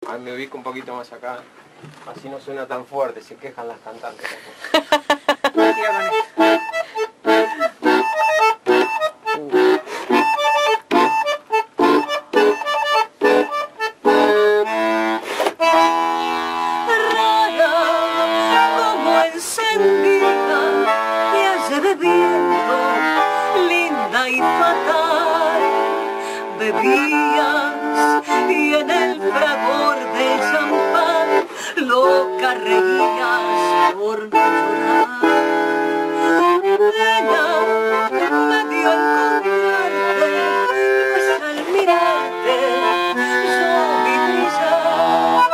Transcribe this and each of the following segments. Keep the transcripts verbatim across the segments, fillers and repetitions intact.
Ah, me ubico un poquito más acá. Así no suena tan fuerte, se quejan las cantantes. Y fatal bebías y en el fragor del champán loca reías por no llorar. Ella me dio a encontrarte, pues al mirarte yo vi brillar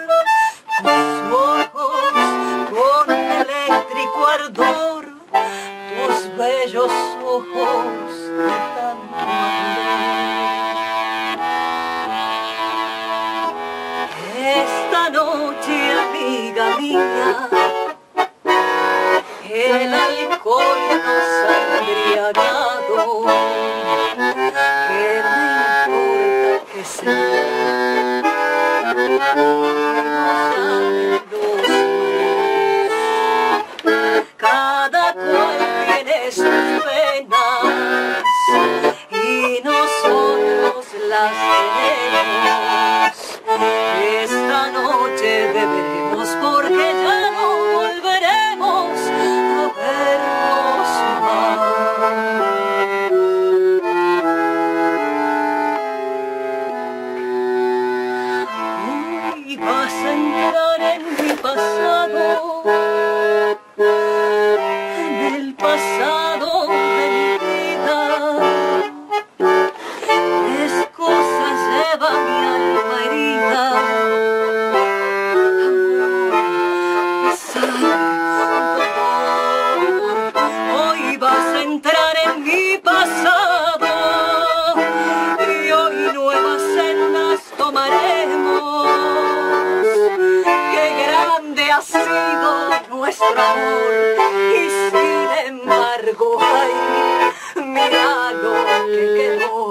tus ojos con eléctrico ardor, tus bellos ojos de tanto amor. Esta noche, amiga mía, el alcohol nos ha embriagado. ¿Qué me importa que sea? Cada cual tiene sus penas y nosotros las tenemos. Esta noche beberemos porque ya no volveremos a vernos más. Hoy vas a entrar en mi pasado, en el pasado de mi vida. Es cosa lleva mi alma herida. Hoy vas a entrar en mi pasado y hoy nuevas sendas tomaremos. Qué grande ha sido nuestro amor y sin embargo, ay, mira lo que quedó.